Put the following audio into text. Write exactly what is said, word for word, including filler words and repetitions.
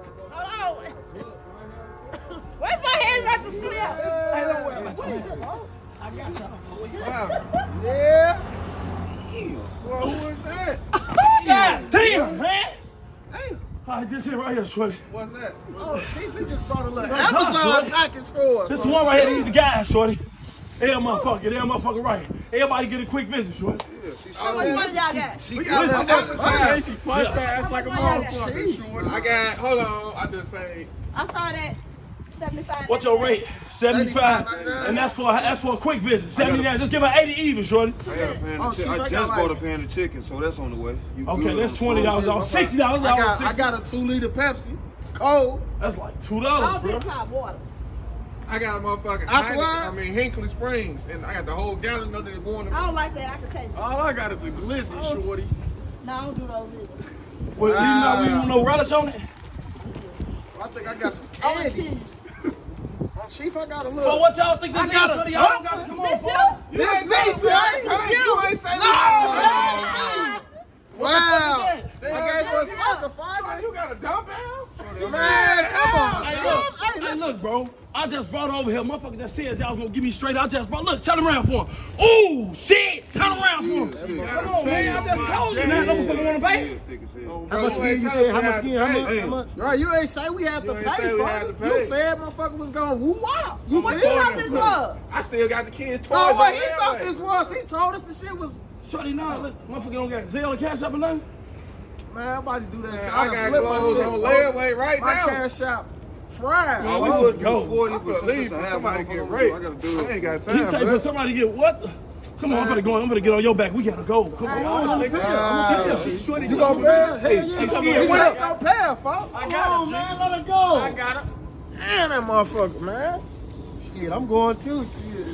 Hold on. Where's my hands about to slip? Hey, don't worry. I got y'all. Wow. Yeah. Well, who is that? God damn, man. Damn. All right, this here right here, Shorty. What's that? Oh, Chief, he just brought a little That's Amazon hot, package for us. This one right here, he's the guy, Shorty. Hey, motherfucker, hey, motherfucker, right. Everybody get a quick visit, Shorty. Yeah, she How much money y'all got? We got got some appetite. She fuss ass like a motherfucker. I got, hold on, I just paid. I saw that seventy-five. What's your rate? seventy-five. And that's for that's for a quick visit. seventy-nine. Just give her eighty even, Shorty. I got a pan Oh, of chicken. Chief, I I just got bought like- a pan of chicken, so that's on the way. You Okay, good that's on twenty dollars off. sixty dollars I off. got, I sixty. got a two liter Pepsi. Cold. That's like two I dollars, don't bro. drink hot water. I got a motherfucking Aqua? Heineken, I mean Hinkley Springs, and I got the whole gallon of it going to I don't like that. I can taste it. All I got is a glizzy, shorty. No, I don't do those either. Well, you know, we don't know relish on it. I think I got some Oh, and candy. cheese. Oh, Chief, I got a But little. what y'all think this I is, got a Shorty? Y'all dump. got to come on, This folks. you? This ain't me, got son. no- you ain't say No. Wow. I Damn. gave her a sucker five. that. You got a dumbbell? Man, come on. Hey, Hey, look, hey, hey, listen. look, bro. I just brought over here. Motherfucker just said y'all was gonna give me straight. I just brought. Look, turn around for him. Ooh, shit. Turn around for him. Come on, man. I just told you that. No motherfucker wanna pay. How much again? You said how much again? How much? How much? Right, you ain't say we had to You ain't pay say we for had it. to You pay. said motherfucker was gonna woo wow. You What feel you me? thought this was? I still got the kids' toys. No, on what he that thought way. this was, he told us the shit was. Shorty, nah, look, motherfucker don't got Zelle or Cash App or nothing. Man, everybody do that Man, shit. I done got flipped my clothes shit, on bro. layaway right My now. cash out fried. Oh, we Oh, would go. do forty I'm for finna leave. leave for Somebody get half raped. I gotta do it. I ain't got He time say for for that. somebody to get what? Come on, I'm gonna go. I'm gonna get on your back. We gotta go. Come on. Hey, I'm gonna pay. I'm gonna see you. Shorty, You gonna pay? Hey, Hey, you scared. gonna gonna pay her, folks. I got Come on, it, man. Let her go. I got it. Damn, that motherfucker, man. Shit, I'm going too. Shit.